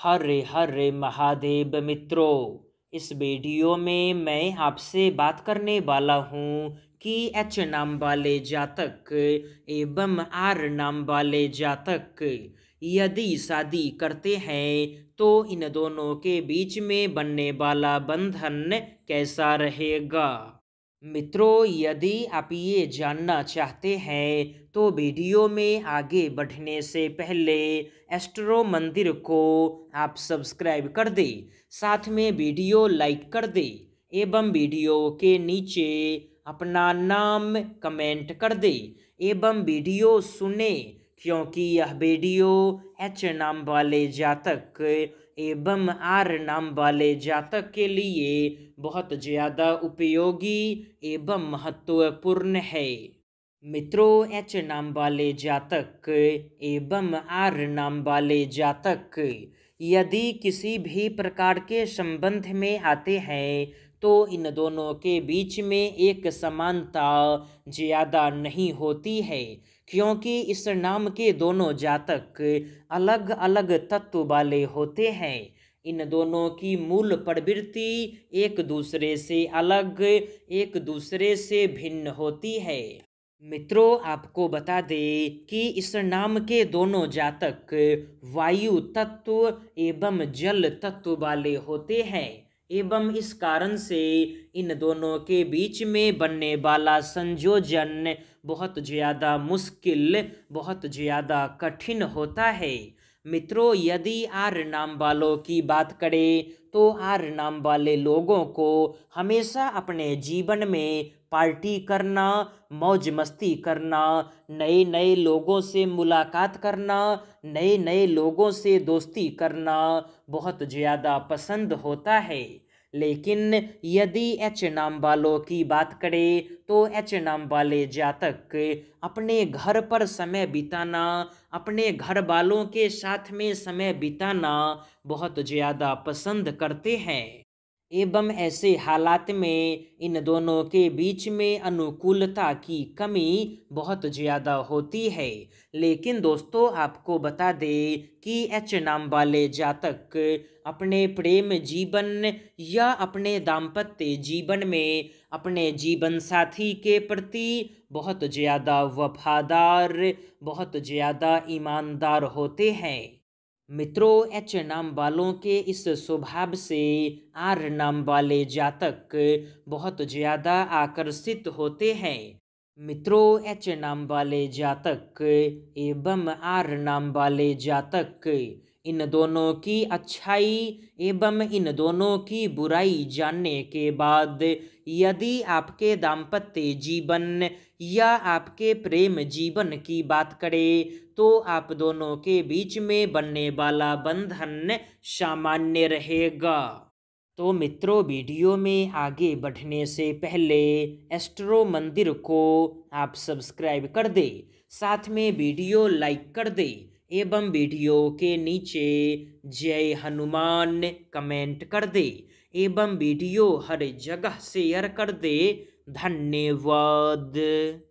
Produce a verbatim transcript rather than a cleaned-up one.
हरे हरे महादेव मित्रों, इस वीडियो में मैं आपसे बात करने वाला हूँ कि एच नाम वाले जातक एवं आर नाम वाले जातक यदि शादी करते हैं तो इन दोनों के बीच में बनने वाला बंधन कैसा रहेगा। मित्रों, यदि आप ये जानना चाहते हैं तो वीडियो में आगे बढ़ने से पहले एस्ट्रो मंदिर को आप सब्सक्राइब कर दें, साथ में वीडियो लाइक कर दें एवं वीडियो के नीचे अपना नाम कमेंट कर दें एवं वीडियो सुने, क्योंकि यह वीडियो एच नाम वाले जातक एवं आर नाम वाले जातक के लिए बहुत ज़्यादा उपयोगी एवं महत्वपूर्ण है। मित्रों, एच नाम वाले जातक एवं आर नाम वाले जातक यदि किसी भी प्रकार के संबंध में आते हैं तो इन दोनों के बीच में एक समानता ज़्यादा नहीं होती है, क्योंकि इस नाम के दोनों जातक अलग अलग तत्व वाले होते हैं। इन दोनों की मूल प्रवृत्ति एक दूसरे से अलग, एक दूसरे से भिन्न होती है। मित्रों, आपको बता दें कि इस नाम के दोनों जातक वायु तत्व एवं जल तत्व वाले होते हैं एवं इस कारण से इन दोनों के बीच में बनने वाला संयोजन बहुत ज़्यादा मुश्किल, बहुत ज़्यादा कठिन होता है। मित्रों, यदि आर नाम वालों की बात करें तो आर नाम वाले लोगों को हमेशा अपने जीवन में पार्टी करना, मौज मस्ती करना, नए नए लोगों से मुलाकात करना, नए नए लोगों से दोस्ती करना बहुत ज़्यादा पसंद होता है। लेकिन यदि एच नाम वालों की बात करें तो एच नाम वाले जातक अपने घर पर समय बिताना, अपने घर वालों के साथ में समय बिताना बहुत ज़्यादा पसंद करते हैं एवं ऐसे हालात में इन दोनों के बीच में अनुकूलता की कमी बहुत ज़्यादा होती है। लेकिन दोस्तों, आपको बता दें कि एच नाम वाले जातक अपने प्रेम जीवन या अपने दाम्पत्य जीवन में अपने जीवन साथी के प्रति बहुत ज़्यादा वफादार, बहुत ज़्यादा ईमानदार होते हैं। मित्रों, एच नाम वालों के इस स्वभाव से आर नाम वाले जातक बहुत ज़्यादा आकर्षित होते हैं। मित्रों, एच नाम वाले जातक एवं आर नाम वाले जातक इन दोनों की अच्छाई एवं इन दोनों की बुराई जानने के बाद यदि आपके दाम्पत्य जीवन या आपके प्रेम जीवन की बात करें तो आप दोनों के बीच में बनने वाला बंधन सामान्य रहेगा। तो मित्रों, वीडियो में आगे बढ़ने से पहले एस्ट्रो मंदिर को आप सब्सक्राइब कर दें, साथ में वीडियो लाइक कर दें एवं वीडियो के नीचे जय हनुमान कमेंट कर दें एवं वीडियो हर जगह शेयर कर दें। धन्यवाद।